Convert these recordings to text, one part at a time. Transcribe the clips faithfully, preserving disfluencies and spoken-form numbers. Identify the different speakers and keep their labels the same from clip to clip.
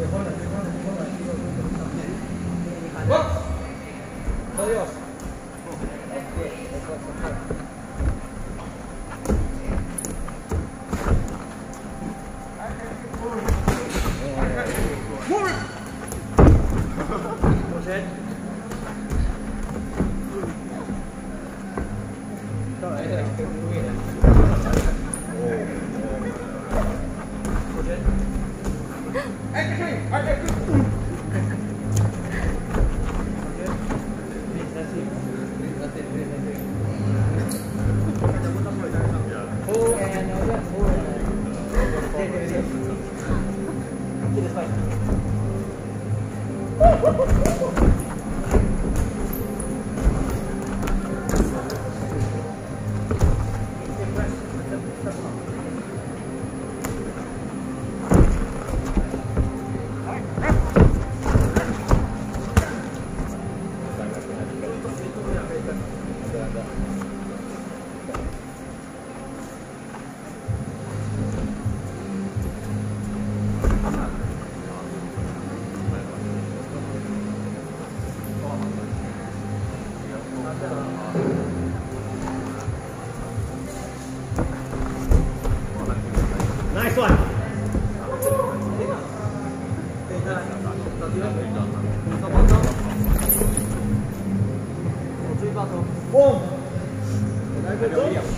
Speaker 1: Nice one. Boom. Go,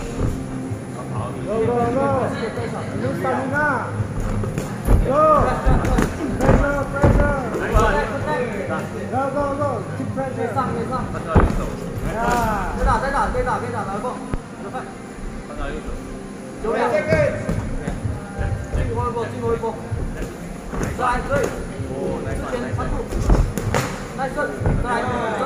Speaker 1: go, go. New stamina. Go. Pressure, pressure. Go, go, go. Keep pressure. Yeah.
Speaker 2: 再打，再打，再打，再打，来蹦，来快。九秒。进攻一波，进攻一波。再来，可以。之前传出。再顺，再来。